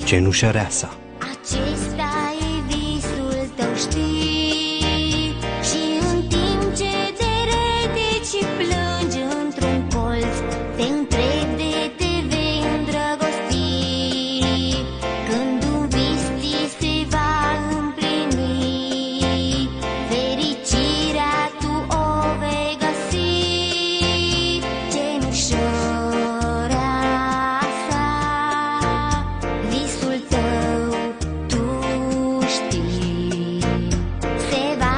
Cenușăreasa. Acesta e visul tău, știi, și în timp ce te retici și plângi într-un colț, te întrebi de te vei îndrăgosti. Când un vis ți se va împlini, fericirea tu o vei găsi. Cenușăreasa, visul tău tu știi, se va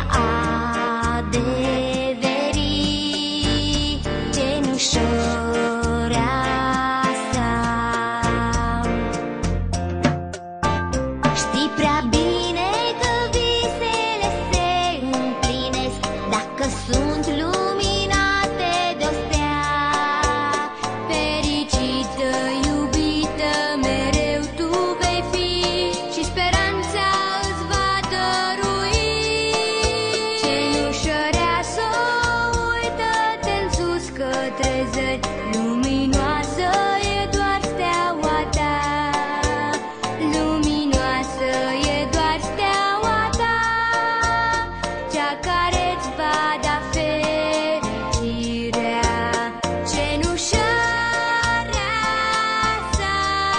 adeveri. Cenușăreasa, știi prea bine că visele se împlinesc dacă sunt luminate de-o stea. Fericită, iubită, mereu tu vei fi și speranța îți va dărui. Cenușăreasă, uită-te-n sus către zări, luminoasă e doar steaua ta. Luminoasă e doar steaua ta, cea care-ți va da fericirea. Cenușăreasa,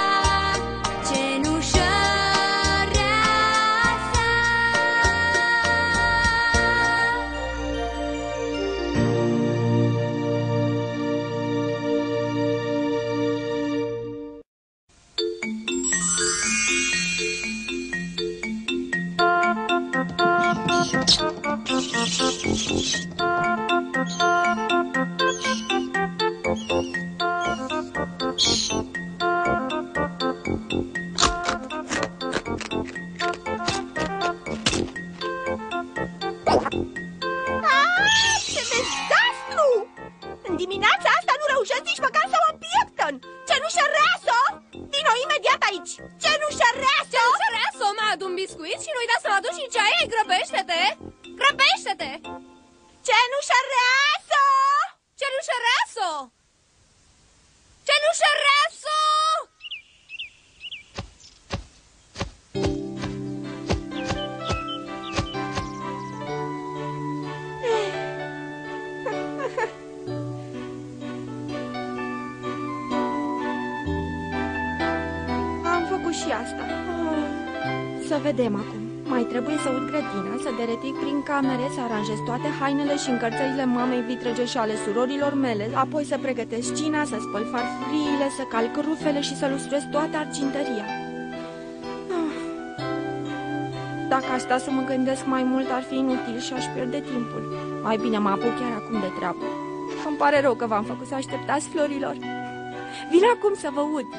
cenușăreasa. Ce dezastru! În dimineața asta nu reușesc nici măcar să mă pieptăn! Cenușăreasă! Vino imediat aici! Cenușăreasă! Cenușăreasă, mai adu un biscuit și nu uita să-mi aduci și ceai. Grăbește-te! Grăbește-te! Cenușăreasă! Cenușăreasă! Cenușăreasă! Am făcut și asta. Să vedem acum. Mai trebuie să ud grădina, să deretic prin camere, să aranjez toate hainele și încărțările mamei vitrege și ale surorilor mele, apoi să pregătesc cina, să spăl farfuriile, să calc rufele și să lustrez toată arginteria. Dacă aș sta să mă gândesc mai mult, ar fi inutil și aș pierde timpul. Mai bine mă apuc chiar acum de treabă. Îmi pare rău că v-am făcut să așteptați, florilor. Vin acum să vă ud.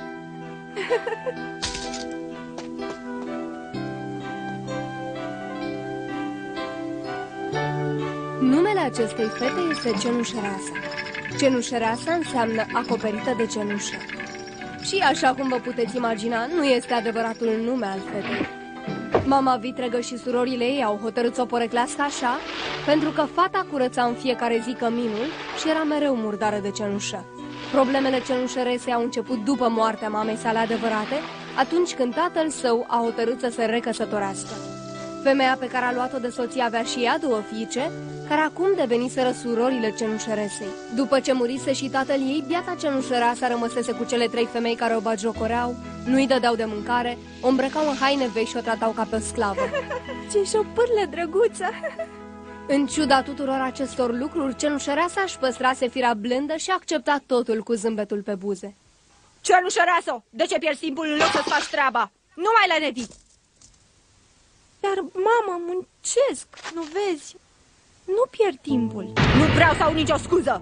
Numele acestei fete este Cenușăreasa. Cenușăreasa înseamnă acoperită de cenușă. Și așa cum vă puteți imagina, nu este adevăratul nume al fetei. Mama vitregă și surorile ei au hotărât să o poreclească așa, pentru că fata curăța în fiecare zi căminul și era mereu murdară de cenușă. Problemele cenușăresei au început după moartea mamei sale adevărate, atunci când tatăl său a hotărât să se recăsătorească. Femeia pe care a luat-o de soție avea și ea două fiice, care acum deveniseră surorile Cenușăresei. După ce murise și tatăl ei, biata Cenușăreasa rămăsese cu cele trei femei care o bagiocoreau, nu-i dădeau de mâncare, o îmbrăcau în haine vechi și o tratau ca pe o sclavă. Ce șopârle drăguță! În ciuda tuturor acestor lucruri, Cenușăreasa își păstrase firea blândă și accepta totul cu zâmbetul pe buze. Cenușăreasă, de ce pierzi timpul în loc să-ți faci treaba? Nu mai lenevi! Dar, mamă, muncesc, nu vezi? Nu pierd timpul. Nu vreau să au nicio scuză.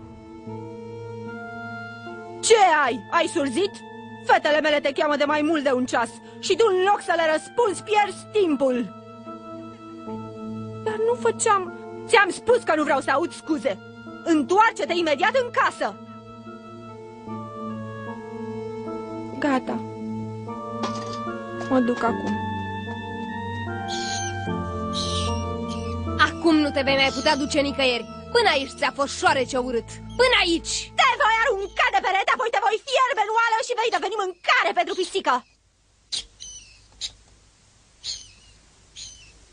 Ce ai? Ai surzit? Fetele mele te cheamă de mai mult de un ceas și tu, în loc să le răspunzi, pierzi timpul. Dar nu făceam... Ți-am spus că nu vreau să aud scuze. Întoarce-te imediat în casă. Gata. Mă duc acum. Acum nu te vei mai putea duce nicăieri. Până aici ți-a fost șoarece urât. Până aici! Te voi arunca de perete, apoi te voi fierbe în oală și vei deveni mâncare pentru pisică.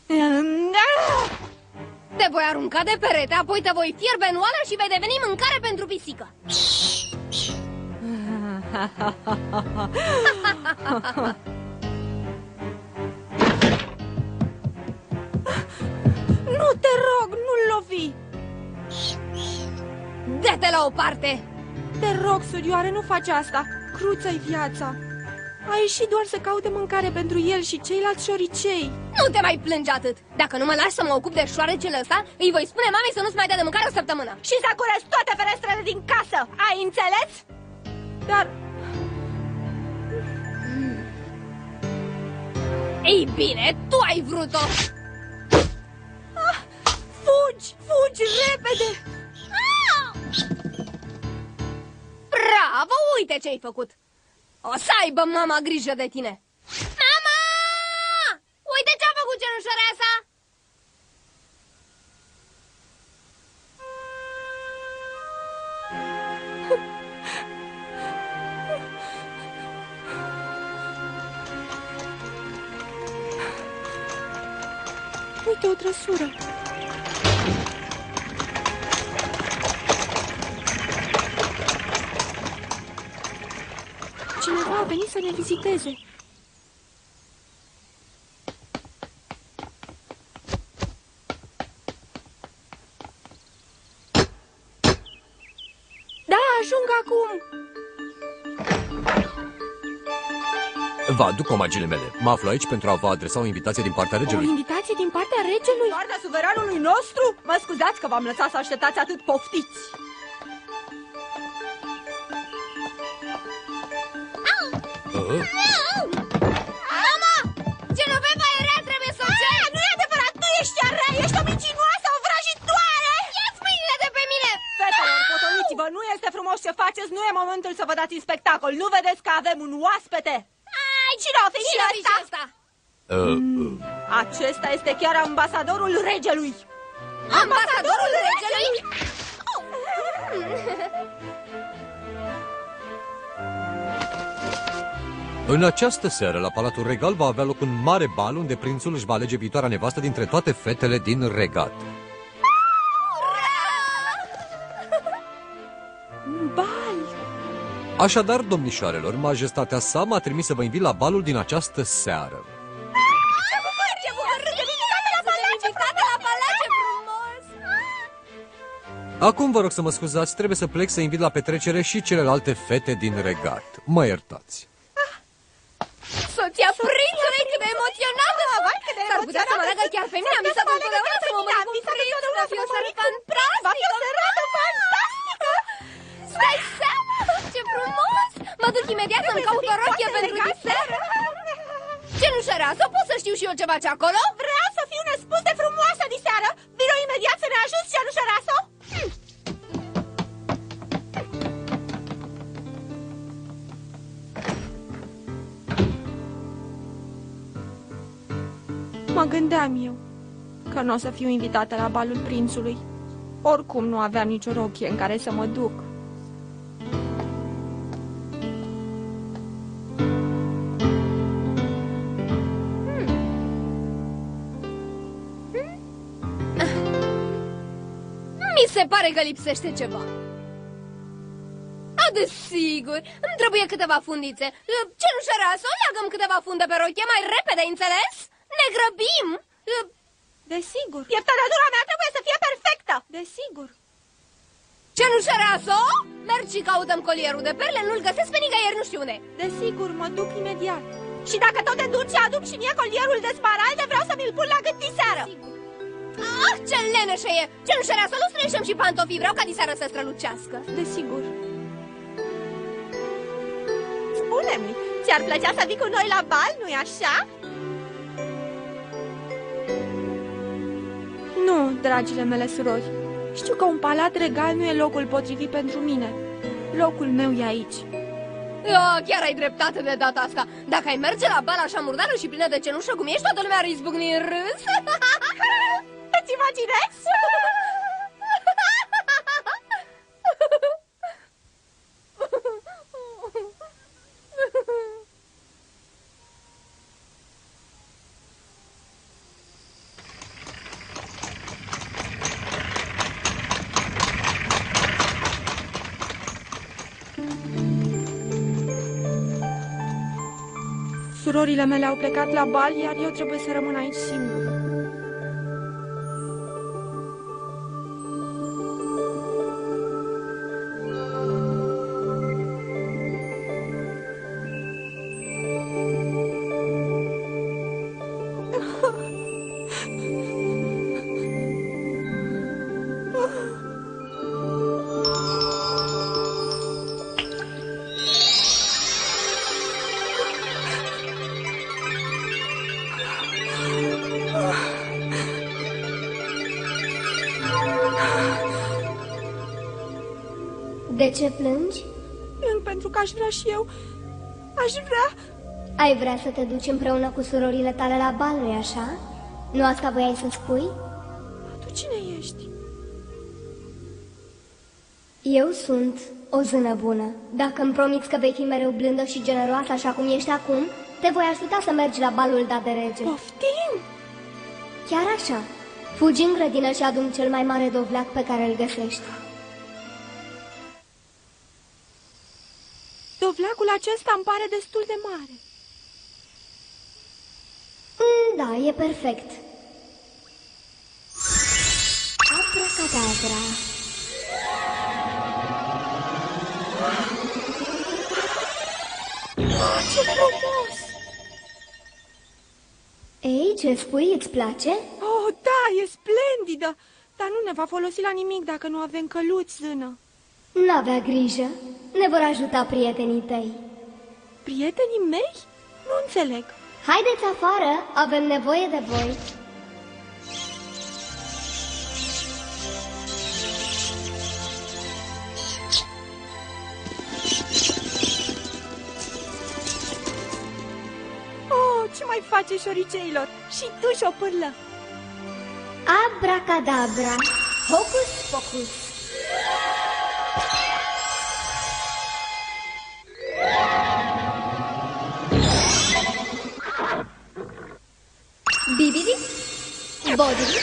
Te voi arunca de perete, apoi te voi fierbe în oală și vei deveni mâncare pentru pisică. Nu, te rog, nu-l lovi! Dă-te la o parte! Te rog, surioare, nu faci asta! Cruță-i viața! A ieșit doar să caute mâncare pentru el și ceilalți șoricei. Nu te mai plângi atât! Dacă nu mă lași să mă ocup de șoarecele ăsta, îi voi spune mamei să nu-ți mai dea de mâncare o săptămână. Și să curăț toate ferestrele din casă! Ai înțeles? Dar... Ei bine, tu ai vrut-o! Fugi! Fugi repede! Bravo! Uite ce-ai făcut! O să aibă mama grijă de tine! Mama! Uite ce-a făcut cenușăreasa! Uite o trăsură! Cineva a venit să ne viziteze. Da, ajung acum! Vă aduc omagile mele. Mă aflu aici pentru a vă adresa o invitație din partea O regelui. invitație din partea regelui? Partea suveranului nostru? Mă scuzați că v-am lăsat să așteptați atât, poftiți! Mama! Genoveva e rea, trebuie să o cer! Nu e adevărat, nu ești chiar rea, ești o mincinoasă, o vrăjitoare! Ia-ți mâinile de pe mine! Fetelor, potoliți-vă, nu este frumos ce faceți, nu e momentul să vă dați în spectacol. Nu vedeți că avem un oaspete? Cine o fi și ăsta? Acesta este chiar ambasadorul regelui. Ambasadorul regelui? În această seară, la Palatul Regal, va avea loc un mare bal unde prințul își va alege viitoarea nevastă dintre toate fetele din regat. Un bal! Așadar, domnișoarelor, majestatea sa m-a trimis să vă invit la balul din această seară. Acum vă rog să mă scuzați, trebuie să plec să invit la petrecere și celelalte fete din regat. Mă iertați. Soția prințului, cât de emoționată! S-ar putea să mă leagă chiar pe mine, am visat întotdeauna să mă mănânc un prinț, va fi o seară fantastică! Stai seama, ce frumos! Mă duc imediat să-mi caut o rochie pentru diseară! Cenușăreasă, pot să știu și eu ce faci acolo? Vreau să fiu nespus de frumoasă diseară! Vino imediat să ne ajuți, cenușăreasă! Mă gândeam eu că nu o să fiu invitată la balul prințului. Oricum nu aveam nicio rochie în care să mă duc. Mi se pare că lipsește ceva. Desigur, îmi trebuie câteva fundițe. Cenușăreasă, leagă-mi câteva funde pe rochie mai repede, înțeles? Ne grăbim! Desigur. Pieptănătura mea trebuie să fie perfectă. Desigur. Cenușăreasă, mergi și caută-mi colierul de perle, nu-l găsesc pe nicăieri, nu știu unde. Desigur, mă duc imediat. Și dacă tot te duci, aduc și mie colierul de smaralde, vreau să mi-l pun la gât diseară. Ah, ce leneșă e! Cenușăreasă, nu strângem și pantofii, vreau ca diseară să strălucească. Desigur. Spune-mi, ți-ar plăcea să vii cu noi la bal, nu-i așa? Nu, dragile mele surori. Știu că un palat regal nu e locul potrivit pentru mine. Locul meu e aici. Chiar ai dreptate de data asta. Dacă ai merge la bal așa murdară și plină de cenușă cum ești, toată lumea ar izbucni în râs. Îți imaginezi? Surorile mele au plecat la bal, iar eu trebuie să rămân aici singură. De ce plângi? Plâng pentru că aș vrea și eu. Aș vrea... Ai vrea să te duci împreună cu surorile tale la bal, nu-i așa? Nu asta voiai să spui? Tu cine ești? Eu sunt o zână bună. Dacă îmi promiți că vei fi mereu blândă și generoasă așa cum ești acum, te voi ajuta să mergi la balul dat de rege. Poftim! Chiar așa. Fugi în grădină și adu cel mai mare dovleac pe care îl găsești. Dovleacul acesta îmi pare destul de mare. Da, e perfect. Abracadabra. Ce frumos! Ei, ce spui? Îți place? Oh, da, e splendidă! Dar nu ne va folosi la nimic dacă nu avem căluți, zână. N-avea grijă. Ne vor ajuta prietenii tăi. Prietenii mei? Nu înțeleg. Haideți afară, avem nevoie de voi. Oh, ce mai face șoriceilor? Și tu, șopârlă. Abracadabra. Hocus pocus. Bibidi, bodidi.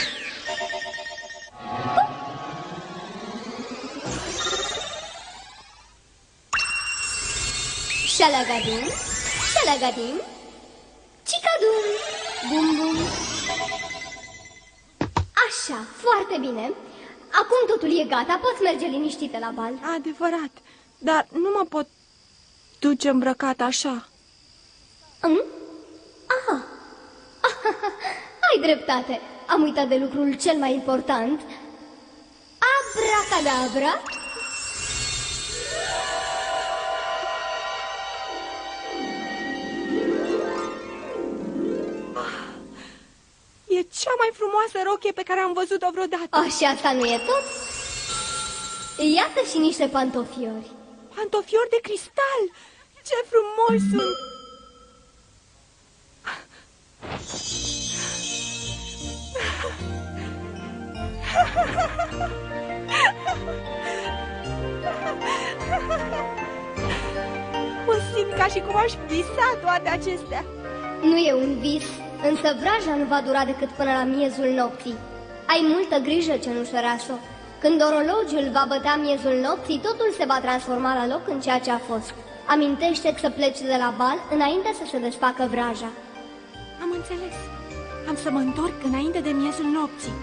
Șalagadim, șalagadim, cicadum, bum bum. Așa, foarte bine. Acum totul e gata, poți merge liniștită la bal. Adevărat, dar nu mă pot duce îmbrăcat așa. Aha. Ai dreptate, am uitat de lucrul cel mai important. Abracadabra. E cea mai frumoasă rochie pe care am văzut-o vreodată. Și asta nu e tot? Iată și niște pantofiori. Pantofiori de cristal! Ce frumoși sunt! Mă simt ca și cum aș visa toate acestea. Nu e un vis, însă vraja nu va dura decât până la miezul nopții. Ai multă grijă, cenușărașo. Când orologiul va bătea miezul nopții, totul se va transforma la loc în ceea ce a fost. Amintește-ți să pleci de la bal înainte să se desfacă vraja. Am înțeles. Am să mă întorc înainte de miezul nopții.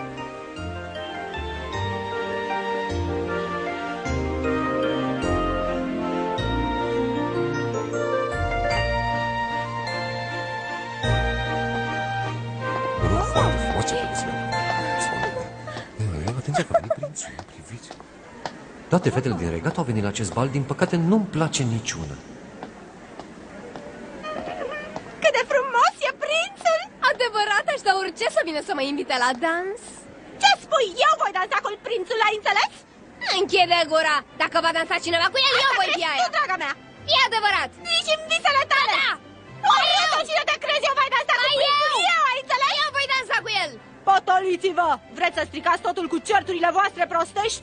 Atenția că a venit prințul, priviți. Toate fetele din regat au venit la acest bal, din păcate nu-mi place niciuna. Cât de frumos e prințul! Adevărat, aș da orice să vină să mă invite la dans. Ce spui? Eu voi dansa cu prințul, ai înțeles? Închide gura! Dacă va dansa cineva cu el, eu voi fi aia! Tu, draga mea! E adevărat! Nici în visele tale! Da! Oriunde cine te crezi, eu voi dansa cu prințul! Eu, ai înțeles? Eu voi dansa cu el! Potoliți-vă! Vreți să stricați totul cu certurile voastre prostești?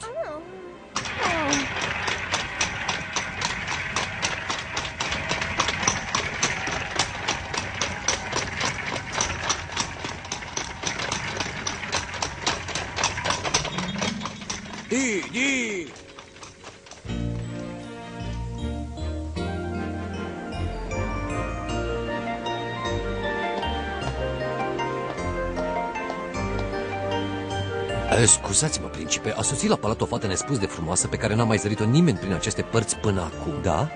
Di! Scuzați-mă, principe, a sosit la palat o fată nespus de frumoasă pe care n-a mai zărit-o nimeni prin aceste părți până acum, da?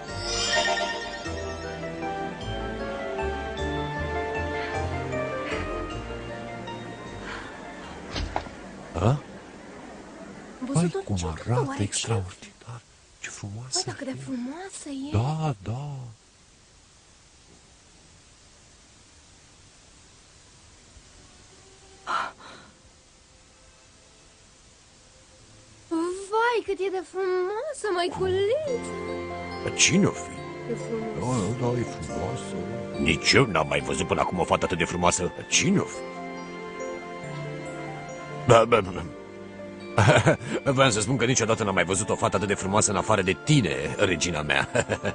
A? Văzut Cum arată extraordinar, ce frumoasă. Băi, cât de frumoasă e. Da, da. Vai, cât e de frumoasă, măiculiță. Cine-o fi? E frumos. Da, e frumoasă. Nici eu n-am mai văzut până acum o fată atât de frumoasă. Cine-o fi? Vreau să spun că niciodată n-am mai văzut o fată atât de frumoasă în afară de tine, regina mea.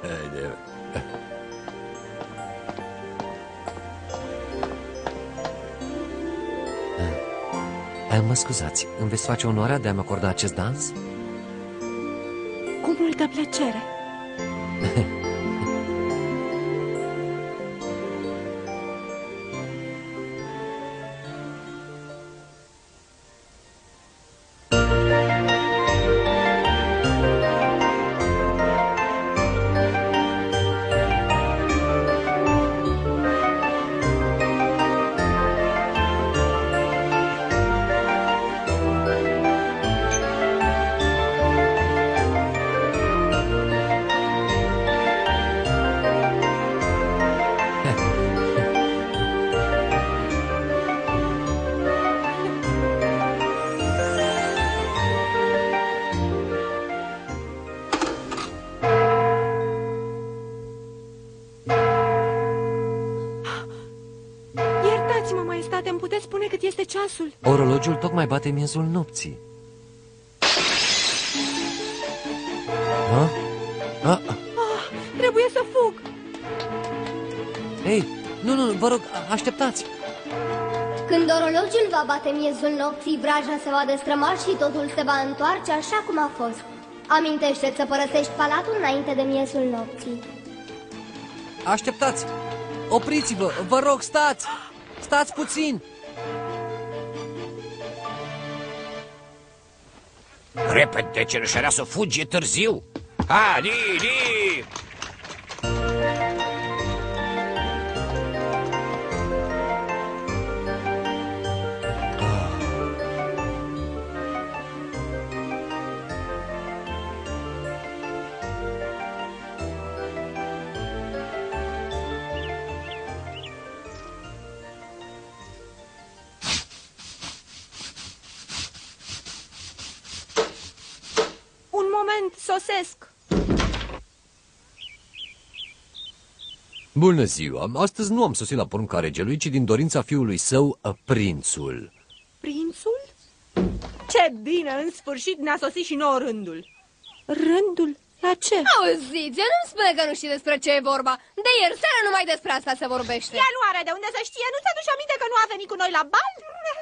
Mă scuzați, îmi veți face onoarea de a-mi acorda acest dans? Cu multă plăcere. Iertați-mă, maestate, îmi puteți spune cât este ceasul? Orologiul tocmai bate miezul nopții. Trebuie să fug. Ei, nu, vă rog, așteptați. Când orologiul va bate miezul nopții, vraja se va destrăma și totul se va întoarce așa cum a fost. Amintește-ți să părăsești palatul înainte de miezul nopții. Așteptați. Opriți-vă, vă rog, stați. Stați puțin. Repede, cenușărea, să fugi, e târziu. Ha, li. Un moment, sosesc. Bună ziua, astăzi nu am sosit la porunca regelui, ci din dorința fiului său, prințul. Prințul? Ce bine, în sfârșit ne-a sosit și nouă rândul. Rândul? La ce? Auziți, eu nu-mi spune că nu știi despre ce e vorba. De ieri seara numai despre asta se vorbește. Ea nu are de unde să știe, nu ți-aduci aminte că nu a venit cu noi la bal?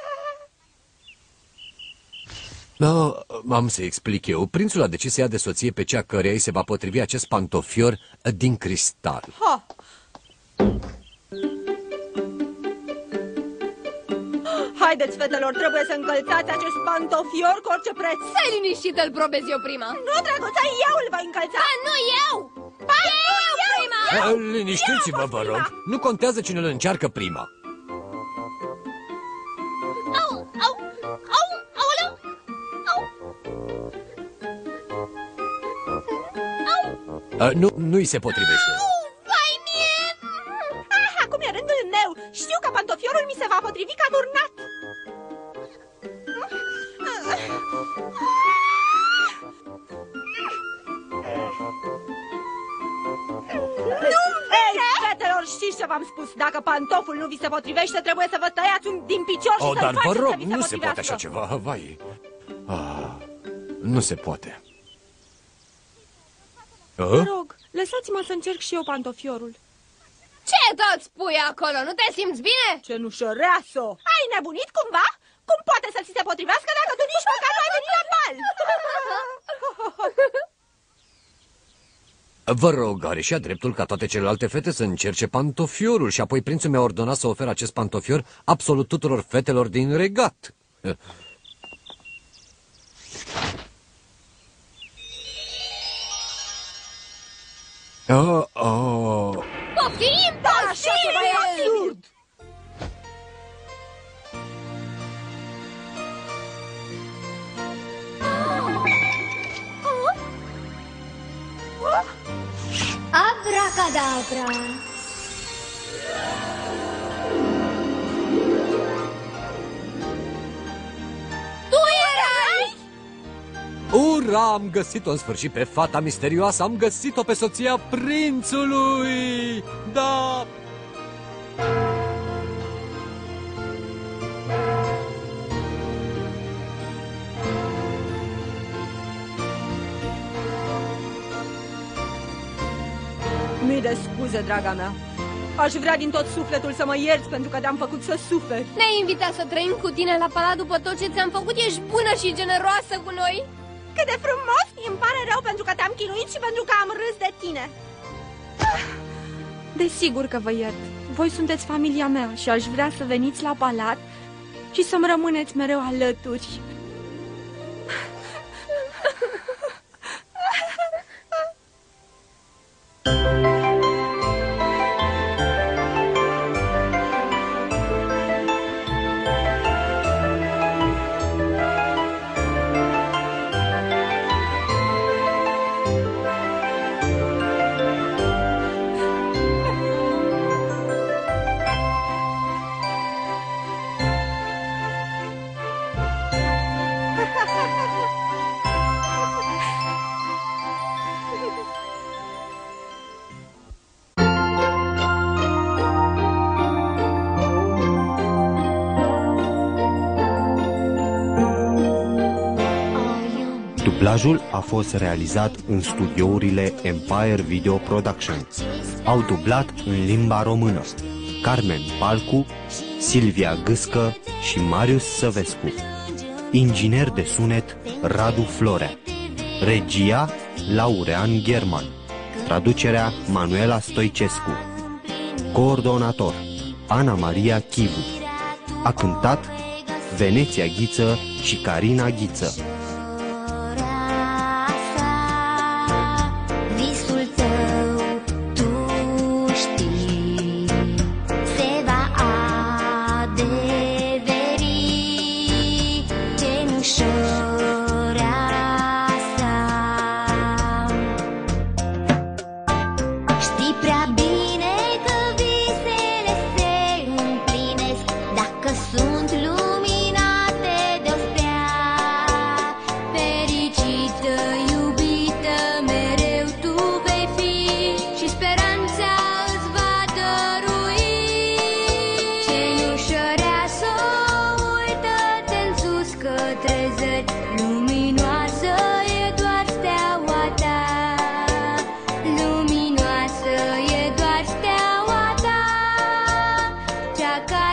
Am să explic eu. Prințul a decis să ia de soție pe cea căreia îi se va potrivi acest pantofior din cristal. Ha. Haideți, fetelor, trebuie să încălțați acest pantofior cu orice preț. Stai liniștit, îl probez eu prima. Nu, drăguța, eu îl voi încălța. Ba, nu eu! Ba, Eu prima! Liniștiți-vă, vă rog. Nu contează cine îl încearcă prima. Aoleu! Nu-i se potrivește. Vai mie! Acum e rândul meu. Știu că pantofiorul mi se va potrivi ca turnat. Ei, fetelor, știți ce v-am spus? Dacă pantoful nu vi se potrivește, trebuie să vă tăiați un din picior și să-l Dar vă faceți rog, să vi se nu se poate potrivească. așa ceva, vai. Nu se poate. Vă rog, lăsați-mă să încerc și eu pantofiorul. Ce tot spui acolo? Nu te simți bine? Cenușăreasă! Ai nebunit cumva? Cum poate să ți se potrivească dacă tu nici măcar nu ai venit la bal? Vă rog, are și-a dreptul ca toate celelalte fete să încerce pantofiorul și apoi prințul mi-a ordonat să ofer acest pantofior absolut tuturor fetelor din regat. Poftim, poftim! Abracadabra! Ura, am găsit-o în sfârșit pe fata misterioasă, am găsit-o pe soția prințului! Da! Mii de scuze, draga mea. Aș vrea din tot sufletul să mă ierți pentru că te-am făcut să suferi. Ne-ai invitat să trăim cu tine la palat după tot ce ți-am făcut? Ești bună și generoasă cu noi? Cât de frumos! Îmi pare rău pentru că te-am chinuit și pentru că am râs de tine. Desigur că vă iert. Voi sunteți familia mea și aș vrea să veniți la palat și să-mi rămâneți mereu alături. Dublajul a fost realizat în studiourile Empire Video Production. Au dublat în limba română Carmen Palcu, Silvia Gâscă și Marius Săvescu. Inginer de sunet Radu Florea. Regia Laurean German. Traducerea Manuela Stoicescu. Coordonator Ana Maria Chivu. A cântat Veneția Ghiță și Carina Ghiță. Visul tău, tu știi, se va adeveri. Cenușăreasa, știi prea bine că visele se împlinesc dacă sunt luminate de-o stea. Fericită, iubită, mereu tu vei fi și speranța îți va dărui. Cenușăreasă, uită-te în sus către zări, luminoasă e doar steaua ta. Luminoasă e doar steaua ta, cea care